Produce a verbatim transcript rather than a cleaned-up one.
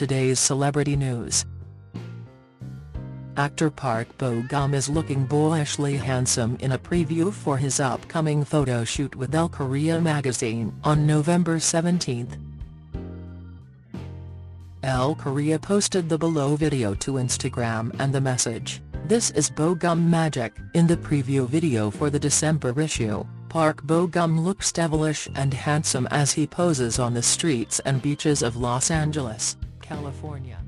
today's celebrity news. Actor Park Bo-gum is looking boyishly handsome in a preview for his upcoming photo shoot with Elle Korea magazine on November seventeenth. Elle Korea posted the below video to Instagram and the message, "This is Bo-gum magic." In the preview video for the December issue, Park Bo-gum looks devilish and handsome as he poses on the streets and beaches of Los Angeles, California.